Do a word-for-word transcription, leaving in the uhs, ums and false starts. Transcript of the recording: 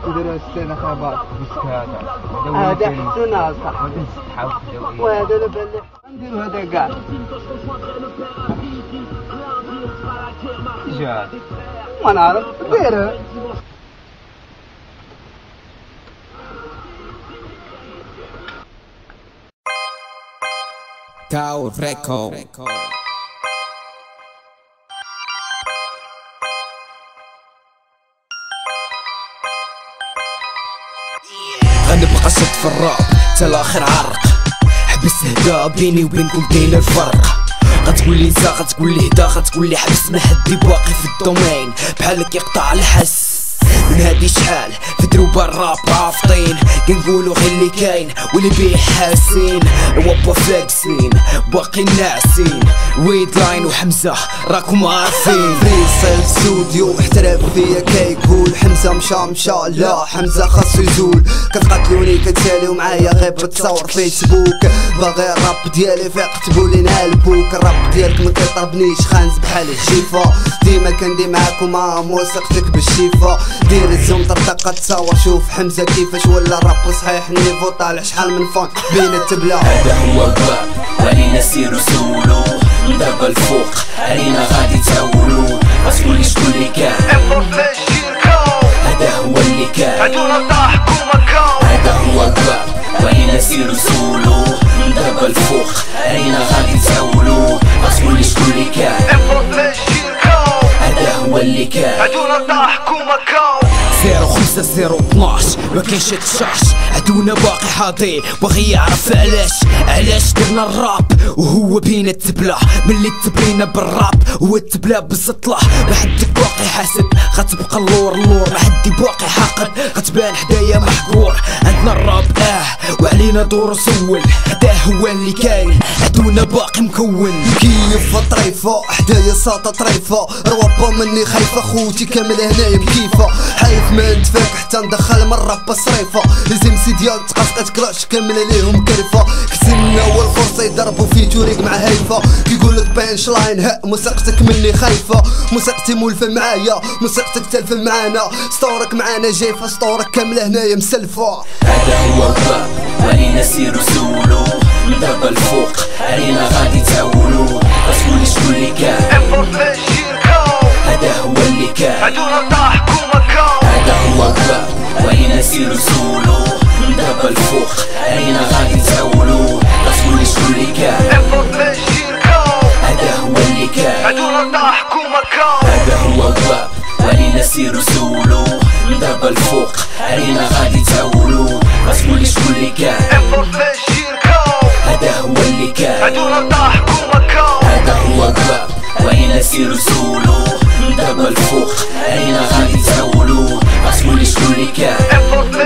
نديرو السنة خبر بسكاتة هذا حسن صح وهذا لا بان نديرو هذا كاع جات ما نعرف ديرها Tao Reco غنبقى صد في الراب تا لاخر عرق حبس هدا بيني وبينكم كاين الفرق غتقولي زا غتقولي هدا غتقولي حبس ما حدي باقي في الدومين بحالك يقطع الحس من هادي شحال في دروب الراب عافطين كنقولو غير اللي كاين واللي بيه حاسين الوابا فاكسين باقي ناعسين ويد لاين وحمزة راكم عارفين فريستايل ستوديو احتراف فيا كيقول حمزة مشى مشى لا حمزة خاصو يزول كتقاتلوني كتساليو معايا غير بتصور فيسبوك باغي الراب ديالي فيق كتبولي نهالبوك الراب ديالك ما كيطربنيش خانز بحال الجيفا ديما كندي معاكم مع موسيقتك بالشيفا دير الزوم طرطقة تصور شوف حمزة كيفاش ولا راب صحيح نيفو طالع شحال من فون بين التبلة هذا هو الباب ولينا نسيرو سولو من دابا الفوق علينا غادي تاولو غتقولي شكون اللي كان هذا هو اللي كان هذا هو الباب ولينا نسيرو سولو من دابا الفوق علينا غادي تاولو غتقولي شكون اللي كان هذا هو اللي كان زيرو خمسة زيرو اثناش مكاينش تشاش عدونا باقي حاضي باغي يعرف علاش علاش درنا الراب وهو بين التبلة ملي تبرينا بالراب هو التبلة بالسطلة ما حدك باقي حاسب غتبقى اللور اللور ما حدي باقي حاقد غتبان حدايا محقور عندنا الراب اه وعلينا دور سول هدا هو اللي كاين عدونا باقي مكون كيف طريفة حدايا ساطة طريفة روابا مني خايفة خوتي كامل هنايا بكيفة حايف ما نتفاك حتى ندخل من رابا صريفة لازم سي ديال تقاسقات كلاش كامل عليهم كرفة كسلنا والفرصة يضربوا في توريك مع هايفة كيقولك بانش لاين ها موسيقتك مني خايفة موسيقتي مولفة معايا موسيقتك تلفة معانا سطورك معانا جايفة سطورك كاملة هنايا مسلفة هذا هو الباب ولينا نسيرو سولو من دابا الفوق علينا غادي تاولو غتقولي شكون اللي كان هذا هو اللي كان هذا هو الباب ولينا نسيرو سولو من دابا الفوق علينا غادي تاولو غتقولي شكون اللي كان هذا هو اللي كان هذا هو الباب ولينا نسيرو سولو من دابا الفوق علينا غادي تاولو غتقولي شكون اللي كان هذا هو اللي كان هذا هو الباب ولينا نسيرو سولو من دابا الفوق علينا غادي تاولو غتقولي شكون اللي كان